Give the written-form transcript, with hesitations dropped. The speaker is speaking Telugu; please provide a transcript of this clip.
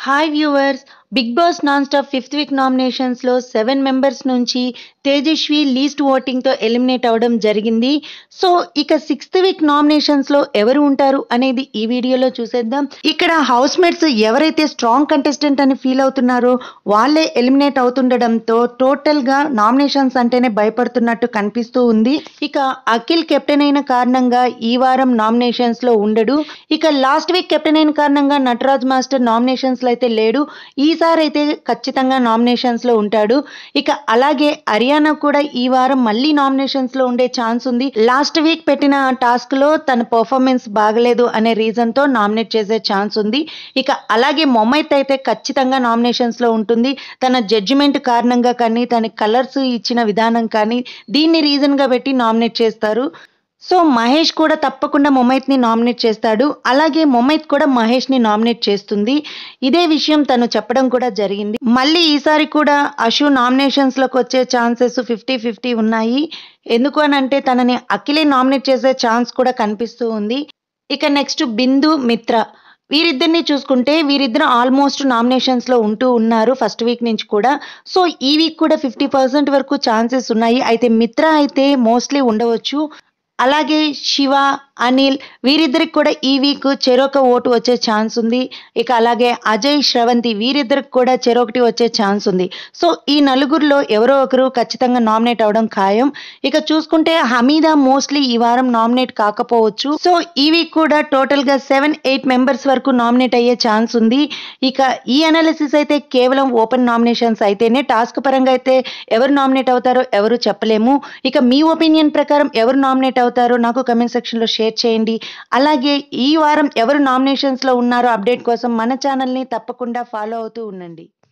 Hi viewers! 'Bigg Boss non stop' fifth week నామినేషన్స్‌లో 7 మెంబర్స్ నుంచి తేజస్వి లీస్ట్ ఓటింగ్‌తో ఎలిమినేట్ అవ్వడం జరిగింది. సో, ఇక సిక్స్త్ వీక్ నామినేషన్స్‌లో ఎవరు ఉంటారు అనేది ఈ వీడియోలో చూసేద్దాం. ఇక్కడ హౌస్‌మేట్స్ ఎవరైతే స్ట్రాంగ్ కంటెస్టెంట్ అని ఫీల్ అవుతున్నారో వాళ్ళే ఎలిమినేట్ అవుతుండడంతో టోటల్‌గా నామినేషన్స్ అంటేనే భయపడుతున్నట్టు కనిపిస్తూ ఉంది. ఇక అఖిల్ కెప్టెన్ అయిన కారణంగా ఈ వారం నామినేషన్స్‌లో ఉండడు. ఇక లాస్ట్ వీక్ కెప్టెన్ అయిన కారణంగా నటరాజ్ మాస్టర్ నామినేషన్స్‌లో అయితే లేడు. ఈసారి అయితే ఖచ్చితంగా నామినేషన్స్‌లో ఉంటాడు. ఇక అలాగే హరియానా కూడా ఈ వారం మళ్ళీ నామినేషన్స్‌లో ఉండే ఛాన్స్ ఉంది. లాస్ట్ వీక్ పెట్టిన టాస్క్‌లో తన పెర్ఫార్మెన్స్ బాగలేదు అనే రీజన్‌తో నామినేట్ చేసే ఛాన్స్ ఉంది. ఇక అలాగే మొమైత్ అయితే ఖచ్చితంగా నామినేషన్స్‌లో ఉంటుంది. తన జడ్జిమెంట్ కారణంగా కానీ, తన కలర్స్ ఇచ్చిన విధానం కానీ దీన్ని రీజన్‌గా పెట్టి నామినేట్ చేస్తారు. సో, మహేష్ కూడా తప్పకుండా మొమైత్‌ని నామినేట్ చేస్తాడు. అలాగే మొమైత్ కూడా మహేష్‌ని నామినేట్ చేస్తుంది. ఇదే విషయం తను చెప్పడం కూడా జరిగింది. మళ్ళీ ఈసారి కూడా అశు నామినేషన్స్‌లోకి వచ్చే ఛాన్సెస్ 50-50 ఉన్నాయి. ఎందుకు అనంటే తనని అఖిలే నామినేట్ చేసే ఛాన్స్ కూడా కనిపిస్తూ ఉంది. ఇక నెక్స్ట్ బిందు, మిత్ర. వీరిద్దరిని చూసుకుంటే వీరిద్దరు ఆల్మోస్ట్ నామినేషన్స్‌లో ఉంటూ ఉన్నారు ఫస్ట్ వీక్ నుంచి కూడా. సో, ఈ వీక్ కూడా 50% వరకు ఛాన్సెస్ ఉన్నాయి. అయితే మిత్ర అయితే మోస్ట్‌లీ ఉండవచ్చు. అలాగే శివ, అనిల్ వీరిద్దరికి కూడా ఈ వీక్ చెరొక ఓటు వచ్చే ఛాన్స్ ఉంది. ఇక అలాగే అజయ్, శ్రవంతి వీరిద్దరికి కూడా చెరొకటి వచ్చే ఛాన్స్ ఉంది. సో, ఈ నలుగురిలో ఎవరో ఒకరు ఖచ్చితంగా నామినేట్ అవ్వడం ఖాయం. ఇక చూసుకుంటే హమీదా మోస్ట్‌లీ ఈ వారం నామినేట్ కాకపోవచ్చు. సో, ఈ వీక్ కూడా టోటల్‌గా 7-8 మెంబర్స్ వరకు నామినేట్ అయ్యే ఛాన్స్ ఉంది. ఇక ఈ అనాలిసిస్ అయితే కేవలం ఓపెన్ నామినేషన్స్ అయితేనే, టాస్క్ పరంగా అయితే ఎవరు నామినేట్ అవుతారో ఎవరు చెప్పలేము. ఇక మీ ఒపీనియన్ ప్రకారం ఎవరు నామినేట్ అవుతారో నాకు కామెంట్ సెక్షన్‌లో షేర్ చేయండి. అలాగే ఈ వారం ఎవరు నామినేషన్స్‌లో ఉన్నారో అప్డేట్ కోసం మన ఛానల్‌ని తప్పకుండా ఫాలో అవుతూ ఉండండి.